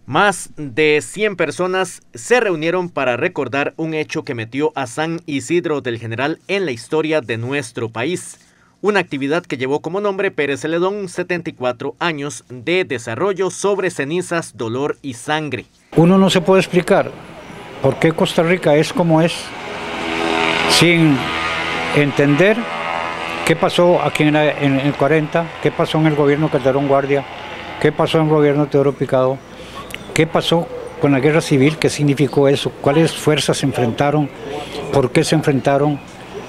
Más de 100 personas se reunieron para recordar un hecho que metió a San Isidro del General en la historia de nuestro país. Una actividad que llevó como nombre Pérez Celedón, 74 años de desarrollo sobre cenizas, dolor y sangre. Uno no se puede explicar por qué Costa Rica es como es sin entender qué pasó aquí en el 40, qué pasó en el gobierno Calderón Guardia, qué pasó en el gobierno Teodoro Picado. ¿Qué pasó con la guerra civil? ¿Qué significó eso? ¿Cuáles fuerzas se enfrentaron? ¿Por qué se enfrentaron?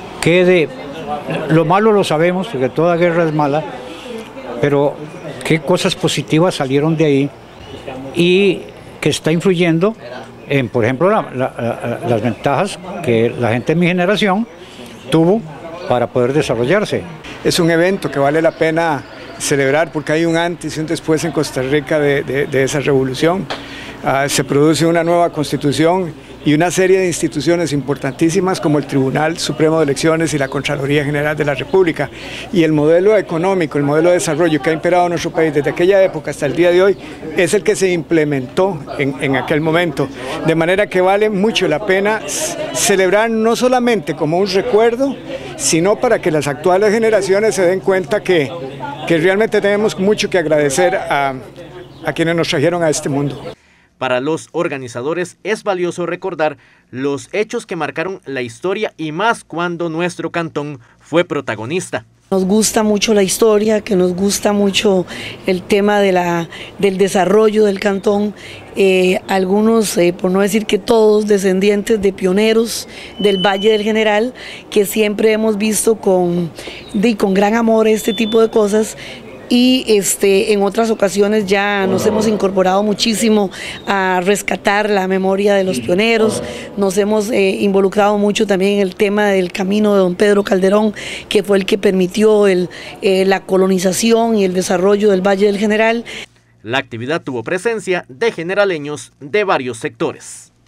Lo malo lo sabemos, porque toda guerra es mala, pero qué cosas positivas salieron de ahí y que está influyendo en, por ejemplo, las ventajas que la gente de mi generación tuvo para poder desarrollarse. Es un evento que vale la pena celebrar porque hay un antes y un después en Costa Rica de esa revolución. Se produce una nueva constitución y una serie de instituciones importantísimas como el Tribunal Supremo de Elecciones y la Contraloría General de la República. Y el modelo económico, el modelo de desarrollo que ha imperado en nuestro país desde aquella época hasta el día de hoy es el que se implementó en aquel momento. De manera que vale mucho la pena celebrar no solamente como un recuerdo, sino para que las actuales generaciones se den cuenta que realmente tenemos mucho que agradecer a quienes nos trajeron a este mundo. Para los organizadores es valioso recordar los hechos que marcaron la historia y más cuando nuestro cantón fue protagonista. Nos gusta mucho la historia, que nos gusta mucho el tema del desarrollo del cantón. Algunos, por no decir que todos, descendientes de pioneros del Valle del General, que siempre hemos visto con gran amor este tipo de cosas. Y en otras ocasiones ya nos hemos incorporado muchísimo a rescatar la memoria de los pioneros, nos hemos involucrado mucho también en el tema del camino de don Pedro Calderón, que fue el que permitió la colonización y el desarrollo del Valle del General. La actividad tuvo presencia de generaleños de varios sectores.